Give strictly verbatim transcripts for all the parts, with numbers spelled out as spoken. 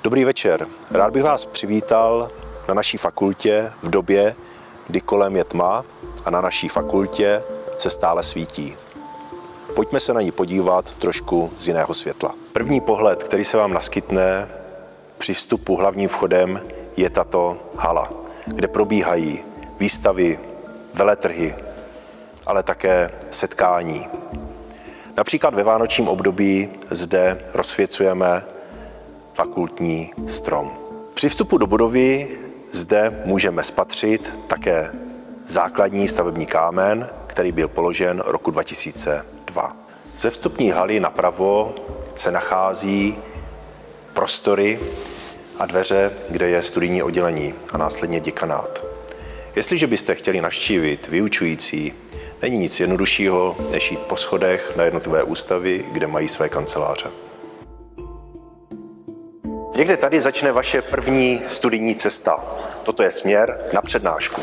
Dobrý večer. Rád bych vás přivítal na naší fakultě v době, kdy kolem je tma a na naší fakultě se stále svítí. Pojďme se na ní podívat trošku z jiného světla. První pohled, který se vám naskytne při vstupu hlavním vchodem, je tato hala, kde probíhají výstavy, veletrhy, ale také setkání. Například ve vánočním období zde rozsvěcujeme fakultní strom. Při vstupu do budovy zde můžeme spatřit také základní stavební kámen, který byl položen roku dva tisíce dva. Ze vstupní haly napravo se nachází prostory a dveře, kde je studijní oddělení a následně děkanát. Jestliže byste chtěli navštívit vyučující, není nic jednoduššího, než jít po schodech na jednotlivé ústavy, kde mají své kanceláře. Někde tady začne vaše první studijní cesta. Toto je směr na přednášku.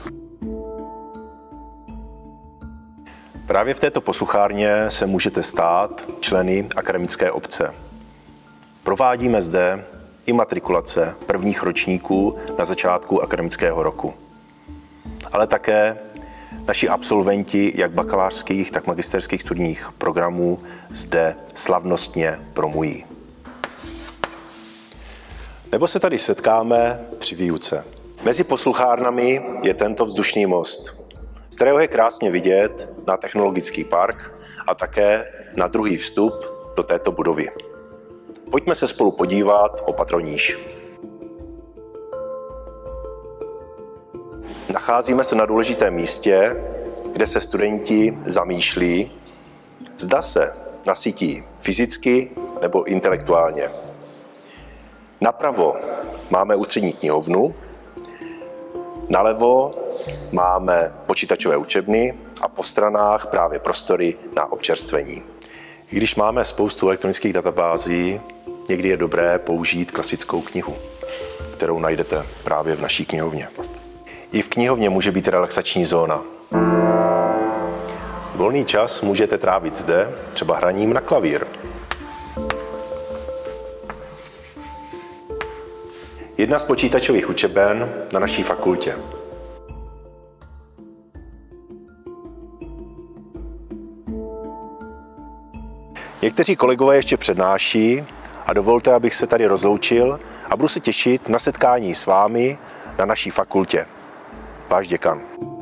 Právě v této posluchárně se můžete stát členy akademické obce. Provádíme zde imatrikulace prvních ročníků na začátku akademického roku. Ale také naši absolventi jak bakalářských, tak magisterských studijních programů zde slavnostně promují. Nebo se tady setkáme při výuce. Mezi posluchárnami je tento vzdušný most, z kterého je krásně vidět na technologický park a také na druhý vstup do této budovy. Pojďme se spolu podívat o patro níž. Nacházíme se na důležitém místě, kde se studenti zamýšlí, zda se nasytí fyzicky nebo intelektuálně. Napravo máme ústřední knihovnu, nalevo máme počítačové učebny a po stranách právě prostory na občerstvení. I když máme spoustu elektronických databází, někdy je dobré použít klasickou knihu, kterou najdete právě v naší knihovně. I v knihovně může být relaxační zóna. Volný čas můžete trávit zde, třeba hraním na klavír. Jedna z počítačových učeben na naší fakultě. Někteří kolegové ještě přednáší a dovolte, abych se tady rozloučil a budu se těšit na setkání s vámi na naší fakultě. Váš děkan.